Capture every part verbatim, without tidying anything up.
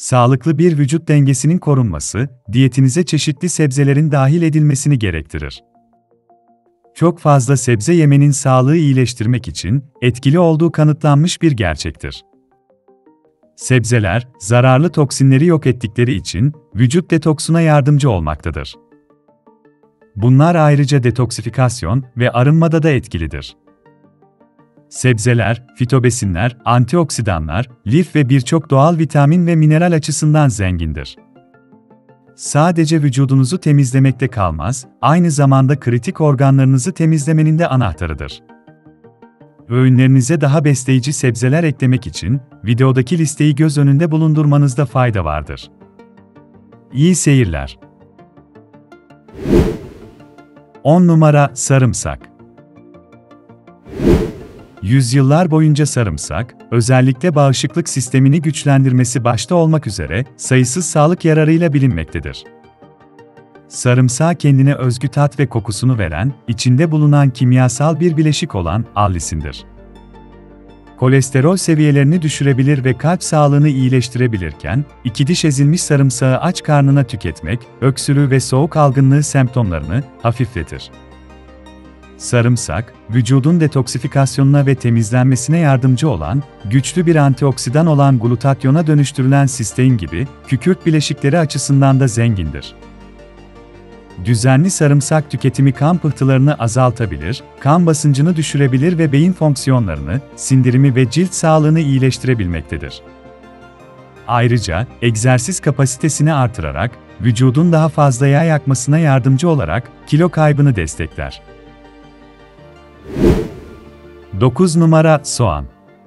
Sağlıklı bir vücut dengesinin korunması, diyetinize çeşitli sebzelerin dahil edilmesini gerektirir. Çok fazla sebze yemenin sağlığı iyileştirmek için etkili olduğu kanıtlanmış bir gerçektir. Sebzeler, zararlı toksinleri yok ettikleri için vücut detoksuna yardımcı olmaktadır. Bunlar ayrıca detoksifikasyon ve arınmada da etkilidir. Sebzeler, fitobesinler, antioksidanlar, lif ve birçok doğal vitamin ve mineral açısından zengindir. Sadece vücudunuzu temizlemekte kalmaz, aynı zamanda kritik organlarınızı temizlemenin de anahtarıdır. Öğünlerinize daha besleyici sebzeler eklemek için videodaki listeyi göz önünde bulundurmanızda fayda vardır. İyi seyirler. on numara Sarımsak. Yüzyıllar boyunca sarımsak, özellikle bağışıklık sistemini güçlendirmesi başta olmak üzere sayısız sağlık yararıyla bilinmektedir. Sarımsağa kendine özgü tat ve kokusunu veren, içinde bulunan kimyasal bir bileşik olan allisindir. Kolesterol seviyelerini düşürebilir ve kalp sağlığını iyileştirebilirken, iki diş ezilmiş sarımsağı aç karnına tüketmek, öksürüğü ve soğuk algınlığı semptomlarını hafifletir. Sarımsak, vücudun detoksifikasyonuna ve temizlenmesine yardımcı olan, güçlü bir antioksidan olan glutatyona dönüştürülen sistein gibi kükürt bileşikleri açısından da zengindir. Düzenli sarımsak tüketimi kan pıhtılarını azaltabilir, kan basıncını düşürebilir ve beyin fonksiyonlarını, sindirimi ve cilt sağlığını iyileştirebilmektedir. Ayrıca, egzersiz kapasitesini artırarak, vücudun daha fazla yağ yakmasına yardımcı olarak kilo kaybını destekler. dokuz numara Soğan.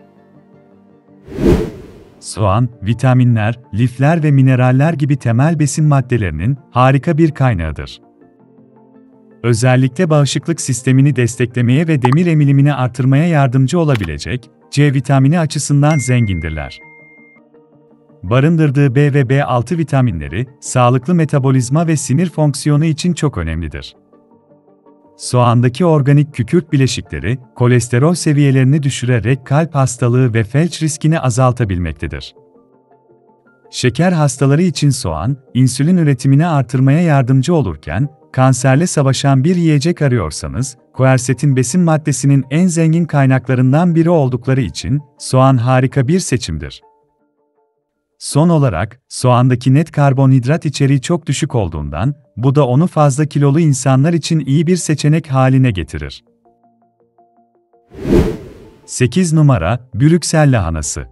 Soğan, vitaminler, lifler ve mineraller gibi temel besin maddelerinin harika bir kaynağıdır. Özellikle bağışıklık sistemini desteklemeye ve demir emilimini artırmaya yardımcı olabilecek C vitamini açısından zengindirler. Barındırdığı B ve B altı vitaminleri, sağlıklı metabolizma ve sinir fonksiyonu için çok önemlidir. Soğandaki organik kükürt bileşikleri, kolesterol seviyelerini düşürerek kalp hastalığı ve felç riskini azaltabilmektedir. Şeker hastaları için soğan, insülin üretimini artırmaya yardımcı olurken, kanserle savaşan bir yiyecek arıyorsanız, quercetin besin maddesinin en zengin kaynaklarından biri oldukları için, soğan harika bir seçimdir. Son olarak, soğandaki net karbonhidrat içeriği çok düşük olduğundan, bu da onu fazla kilolu insanlar için iyi bir seçenek haline getirir. sekiz numara Brüksel lahanası.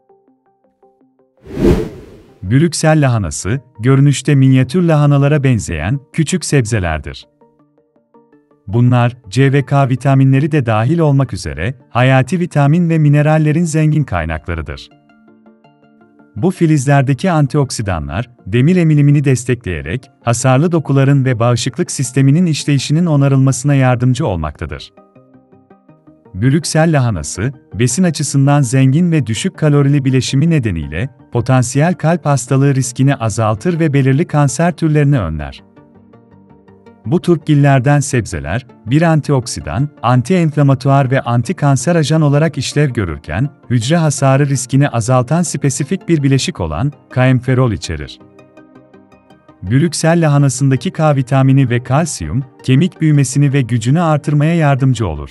Brüksel lahanası, görünüşte minyatür lahanalara benzeyen küçük sebzelerdir. Bunlar, C ve K vitaminleri de dahil olmak üzere, hayati vitamin ve minerallerin zengin kaynaklarıdır. Bu filizlerdeki antioksidanlar, demir emilimini destekleyerek, hasarlı dokuların ve bağışıklık sisteminin işleyişinin onarılmasına yardımcı olmaktadır. Brüksel lahanası, besin açısından zengin ve düşük kalorili bileşimi nedeniyle, potansiyel kalp hastalığı riskini azaltır ve belirli kanser türlerini önler. Bu turpgillerden sebzeler, bir antioksidan, anti-enflamatuar ve anti-kanser ajan olarak işlev görürken, hücre hasarı riskini azaltan spesifik bir bileşik olan kaemferol içerir. Brüksel lahanasındaki K vitamini ve kalsiyum, kemik büyümesini ve gücünü artırmaya yardımcı olur.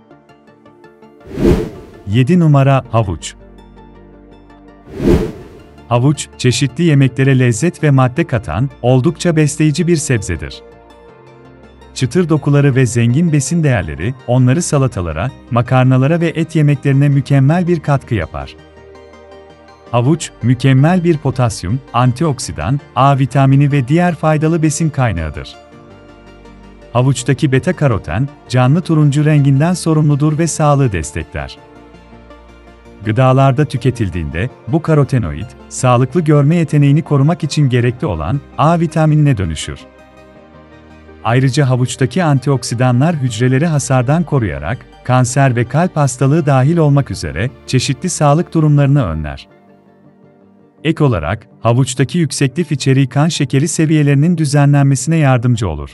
yedi numara Havuç. Havuç, çeşitli yemeklere lezzet ve madde katan, oldukça besleyici bir sebzedir. Çıtır dokuları ve zengin besin değerleri, onları salatalara, makarnalara ve et yemeklerine mükemmel bir katkı yapar. Havuç, mükemmel bir potasyum, antioksidan, A vitamini ve diğer faydalı besin kaynağıdır. Havuçtaki beta-karoten, canlı turuncu renginden sorumludur ve sağlığı destekler. Gıdalarda tüketildiğinde, bu karotenoid, sağlıklı görme yeteneğini korumak için gerekli olan A vitaminine dönüşür. Ayrıca havuçtaki antioksidanlar hücreleri hasardan koruyarak, kanser ve kalp hastalığı dahil olmak üzere çeşitli sağlık durumlarını önler. Ek olarak, havuçtaki yüksek lif içeriği kan şekeri seviyelerinin düzenlenmesine yardımcı olur.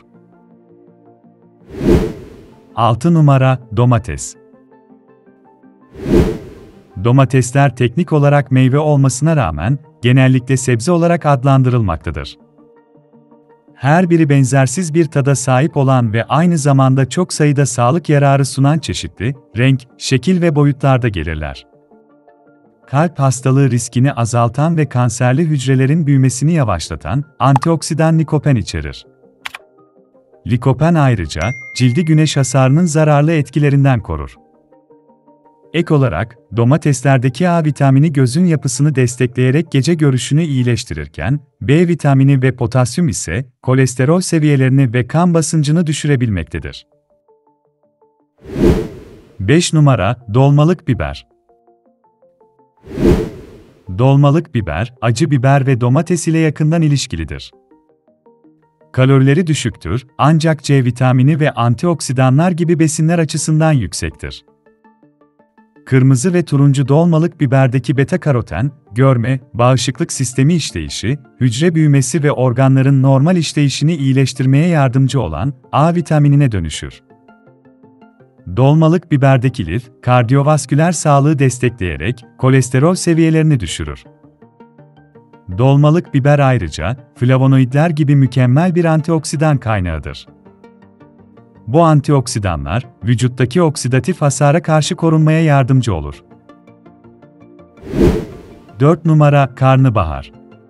altı numara Domates. Domatesler teknik olarak meyve olmasına rağmen genellikle sebze olarak adlandırılmaktadır. Her biri benzersiz bir tada sahip olan ve aynı zamanda çok sayıda sağlık yararı sunan çeşitli, renk, şekil ve boyutlarda gelirler. Kalp hastalığı riskini azaltan ve kanserli hücrelerin büyümesini yavaşlatan antioksidan likopen içerir. Likopen ayrıca cildi güneş hasarının zararlı etkilerinden korur. Ek olarak, domateslerdeki A vitamini gözün yapısını destekleyerek gece görüşünü iyileştirirken, B vitamini ve potasyum ise kolesterol seviyelerini ve kan basıncını düşürebilmektedir. beş numara Dolmalık biber. Dolmalık biber, acı biber ve domates ile yakından ilişkilidir. Kalorileri düşüktür, ancak C vitamini ve antioksidanlar gibi besinler açısından yüksektir. Kırmızı ve turuncu dolmalık biberdeki beta-karoten, görme, bağışıklık sistemi işleyişi, hücre büyümesi ve organların normal işleyişini iyileştirmeye yardımcı olan A vitaminine dönüşür. Dolmalık biberdeki lif, kardiyovasküler sağlığı destekleyerek kolesterol seviyelerini düşürür. Dolmalık biber ayrıca flavonoidler gibi mükemmel bir antioksidan kaynağıdır. Bu antioksidanlar, vücuttaki oksidatif hasara karşı korunmaya yardımcı olur. dört numara Karnabahar.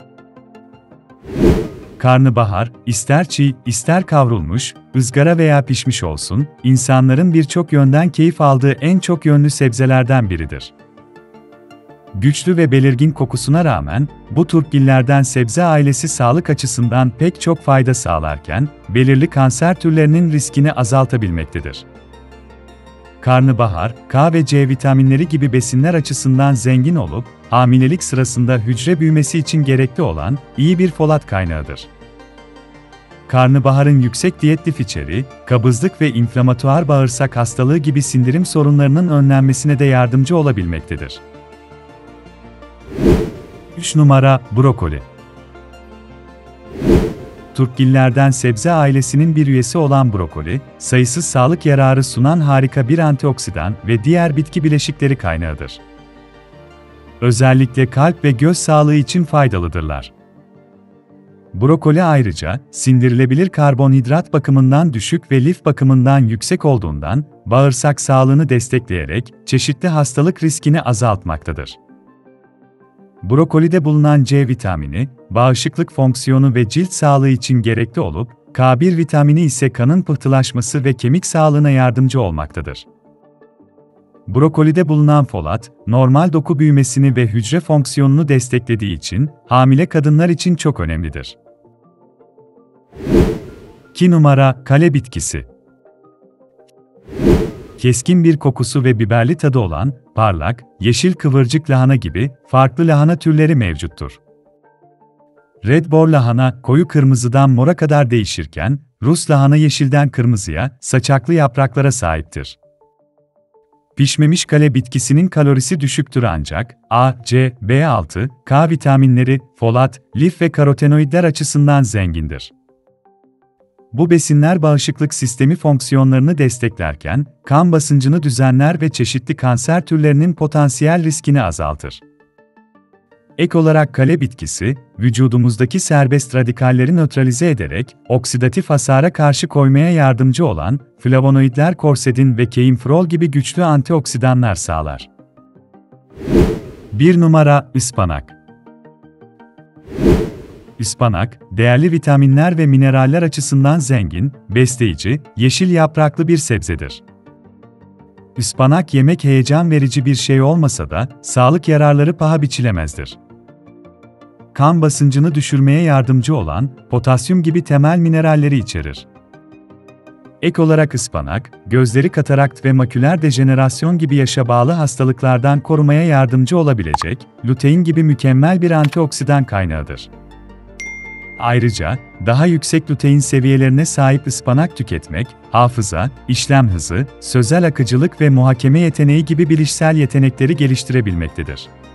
Karnabahar, ister çiğ, ister kavrulmuş, ızgara veya pişmiş olsun, insanların birçok yönden keyif aldığı en çok yönlü sebzelerden biridir. Güçlü ve belirgin kokusuna rağmen, bu turpgillerden sebze ailesi sağlık açısından pek çok fayda sağlarken, belirli kanser türlerinin riskini azaltabilmektedir. Karnabahar, K ve C vitaminleri gibi besinler açısından zengin olup, hamilelik sırasında hücre büyümesi için gerekli olan iyi bir folat kaynağıdır. Karnabaharın yüksek diyet lif içeriği, kabızlık ve inflamatuar bağırsak hastalığı gibi sindirim sorunlarının önlenmesine de yardımcı olabilmektedir. üç numara Brokoli. Turpgillerden sebze ailesinin bir üyesi olan brokoli, sayısız sağlık yararı sunan harika bir antioksidan ve diğer bitki bileşikleri kaynağıdır. Özellikle kalp ve göz sağlığı için faydalıdırlar. Brokoli ayrıca, sindirilebilir karbonhidrat bakımından düşük ve lif bakımından yüksek olduğundan, bağırsak sağlığını destekleyerek çeşitli hastalık riskini azaltmaktadır. Brokolide bulunan C vitamini, bağışıklık fonksiyonu ve cilt sağlığı için gerekli olup, K bir vitamini ise kanın pıhtılaşması ve kemik sağlığına yardımcı olmaktadır. Brokolide bulunan folat, normal doku büyümesini ve hücre fonksiyonunu desteklediği için, hamile kadınlar için çok önemlidir. iki numara Kale bitkisi. Keskin bir kokusu ve biberli tadı olan, parlak, yeşil kıvırcık lahana gibi farklı lahana türleri mevcuttur. Red Boar lahana, koyu kırmızıdan mora kadar değişirken, Rus lahana yeşilden kırmızıya, saçaklı yapraklara sahiptir. Pişmemiş kale bitkisinin kalorisi düşüktür ancak, A, C, B altı, K vitaminleri, folat, lif ve karotenoidler açısından zengindir. Bu besinler bağışıklık sistemi fonksiyonlarını desteklerken, kan basıncını düzenler ve çeşitli kanser türlerinin potansiyel riskini azaltır. Ek olarak kale bitkisi, vücudumuzdaki serbest radikalleri nötralize ederek, oksidatif hasara karşı koymaya yardımcı olan, flavonoidler korsedin ve keimfrol gibi güçlü antioksidanlar sağlar. bir numara Ispanak. Ispanak, değerli vitaminler ve mineraller açısından zengin, besleyici, yeşil yapraklı bir sebzedir. Ispanak yemek heyecan verici bir şey olmasa da, sağlık yararları paha biçilemezdir. Kan basıncını düşürmeye yardımcı olan, potasyum gibi temel mineralleri içerir. Ek olarak ıspanak, gözleri katarakt ve maküler dejenerasyon gibi yaşa bağlı hastalıklardan korumaya yardımcı olabilecek, lutein gibi mükemmel bir antioksidan kaynağıdır. Ayrıca, daha yüksek lutein seviyelerine sahip ıspanak tüketmek, hafıza, işlem hızı, sözel akıcılık ve muhakeme yeteneği gibi bilişsel yetenekleri geliştirebilmektedir.